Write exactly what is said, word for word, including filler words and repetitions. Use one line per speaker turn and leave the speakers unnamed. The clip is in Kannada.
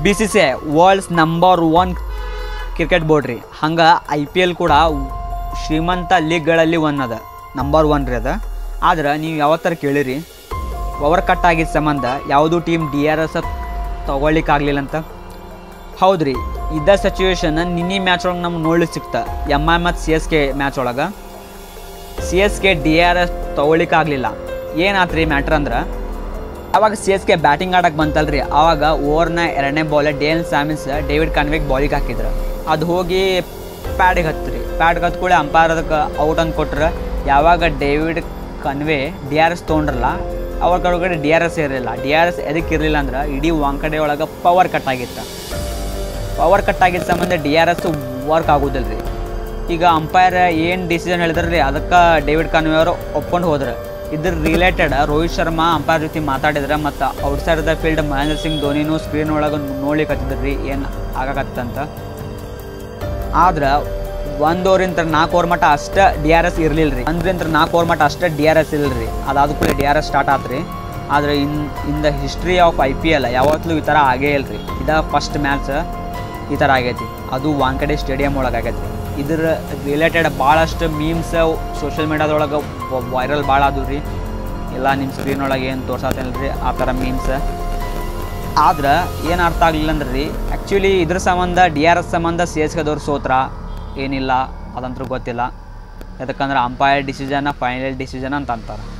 B C C I world's number one cricket board ರೀ. ಹಂಗೆ ಐ ಪಿ ಎಲ್ ಕೂಡ ಶ್ರೀಮಂತ ಲೀಗ್ಗಳಲ್ಲಿ ಒನ್ ಅದ, ನಂಬರ್ ಒನ್ ರೀ ಅದ. ಆದ್ರೆ ನೀವು ಯಾವತ್ತರ ಕೇಳಿರಿ ಪವರ್ ಕಟ್ ಆಗಿದ್ದ ಸಂಬಂಧ ಯಾವುದೂ ಟೀಮ್ ಡಿ ಆರ್ ಎಸ್ ತೊಗೊಳ್ಲಿಕ್ಕಾಗಲಿಲ್ಲ ಅಂತ. ಹೌದು ರೀ, ಇದ್ದ ಸಿಚುವೇಶನ್ ನಿನ್ನೆ ಮ್ಯಾಚ್ ಒಳಗೆ ನಮ್ಗೆ ನೋಡ್ಲಿಕ್ಕೆ ಸಿಕ್ತ. ಎಮ್ ಐ ಮತ್ತು ಸಿ ಎಸ್ ಕೆ ಮ್ಯಾಚ್ ಒಳಗೆ C S K D R S ತೊಗೊಳ್ಲಿಕ್ಕಾಗಲಿಲ್ಲ. ಏನಾತ್ರಿ ಮ್ಯಾಟ್ರ್ ಅಂದ್ರೆ, ಆವಾಗ ಸಿ ಎಸ್ ಕೆ ಬ್ಯಾಟಿಂಗ್ ಆಡೋಕ್ಕೆ ಬಂತಲ್ರಿ, ಆವಾಗ ಓವರ್ನ ಎರಡನೇ ಬಾಲ್ ಡೇನ್ ಸ್ಯಾಮಿನ್ಸ್ ಡೇವಿಡ್ ಕಾನ್ವೆಗೆ ಬಾಲಿಗೆ ಹಾಕಿದ್ರು. ಅದು ಹೋಗಿ ಪ್ಯಾಡಿಗೆ ಹತ್ತಿರಿ. ಪ್ಯಾಡ್ಗೆ ಹತ್ತು ಕೂಡ ಅಂಪೈರ್ ಅದಕ್ಕೆ ಔಟ್ ಅಂತ ಕೊಟ್ರೆ. ಯಾವಾಗ David Conway D R S ತೊಗೊಂಡ್ರಲ್ಲ, ಅವ್ರ ಕಡೆ ಡಿ ಆರ್ ಎಸ್ ಇರಲಿಲ್ಲ. ಡಿ ಆರ್ ಎಸ್ ಎದಕ್ಕೆ ಇರಲಿಲ್ಲ ಅಂದ್ರೆ ಇಡೀ ವಾಂಕಡೆ ಒಳಗೆ ಪವರ್ ಕಟ್ ಆಗಿತ್ತು. ಪವರ್ ಕಟ್ ಆಗಿದ್ದ ಸಂಬಂಧ ಡಿ ಆರ್ ಎಸ್ ವರ್ಕ್ ಆಗೋದಿಲ್ಲ ರೀ. ಈಗ ಅಂಪೈರ್ ಏನು ಡಿಸಿಷನ್ ಹೇಳಿದ್ರೆ ರೀ, ಅದಕ್ಕೆ ಡೇವಿಡ್ ಕಾನ್ವೆ ಅವರು ಒಪ್ಕೊಂಡು ಹೋದ್ರೆ. ಇದ್ರ ರಿಲೇಟೆಡ್ ರೋಹಿತ್ ಶರ್ಮಾ ಅಂಪೈರ್ ಜೊತೆ ಮಾತಾಡಿದ್ರೆ, ಮತ್ತು outside the field Mahendra Singh ಧೋನಿನೂ ಸ್ಕ್ರೀನ್ ಒಳಗೆ ನೋಡ್ಲಿಕ್ಕೆ ರೀ ಏನು ಆಗಾಕತ್ತಂತ. ಆದ್ರೆ ಒಂದು ಓವರಿಂದ ನಾಲ್ಕು ಓವರ್ ಮಟ್ಟ ಅಷ್ಟೇ ಡಿ ಆರ್ ಎಸ್ ಇರಲಿಲ್ಲ ರೀ. ಒಂದರಿಂದ ನಾಲ್ಕು ಓವರ್ ಮಟ್ಟ ಅಷ್ಟೇ ಡಿ ಆರ್ ಎಸ್ ಇಲ್ಲ ರೀ. ಅದಾದ ಕೂಡ ಡಿ ಆರ್ ಎಸ್ ಸ್ಟಾರ್ಟ್ ಆತು ರೀ. ಆದರೆ in in the history of I P L ಯಾವತ್ತೂ ಈ ಥರ ಆಗೇ ಇಲ್ಲ ರೀ. ಇದು ಫಸ್ಟ್ ಮ್ಯಾಚ್ ಈ ಥರ ಆಗೈತಿ, ಅದು ವಾಂಕಡೆ ಸ್ಟೇಡಿಯಂ ಒಳಗೆ ಆಗೈತಿ. ಇದ್ರ ರಿಲೇಟೆಡ್ ಭಾಳಷ್ಟು ಮೀಮ್ಸ್ ಸೋಷಿಯಲ್ ಮೀಡ್ಯಾದೊಳಗೆ ವೈರಲ್ ಭಾಳ ಆದವು ರೀ. ಎಲ್ಲ ನಿಮ್ಮ ಸ್ಕ್ರೀನ್ ಒಳಗೆ ಏನು ತೋರ್ಸತ್ತಲ್ಲ ರೀ ಆ ಥರ ಮೀಮ್ಸ್. ಆದ್ರೆ ಏನು ಅರ್ಥ ಆಗಲಿಲ್ಲ ಅಂದ್ರೆ ರೀ, ಆ್ಯಕ್ಚುಲಿ ಇದ್ರ ಸಂಬಂಧ ಡಿ ಆರ್ ಎಸ್ ಸಂಬಂಧ ಸಿ ಎಸ್ ಕೆದವ್ರು ಸೋತ್ರ ಏನಿಲ್ಲ ಅದಂತೂ ಗೊತ್ತಿಲ್ಲ. ಯಾಕಂದ್ರೆ ಅಂಪೈರ್ ಡಿಸಿಷನ್ ಫೈನಲ್ ಡಿಸಿಷನ್ ಅಂತ ಅಂತಾರೆ.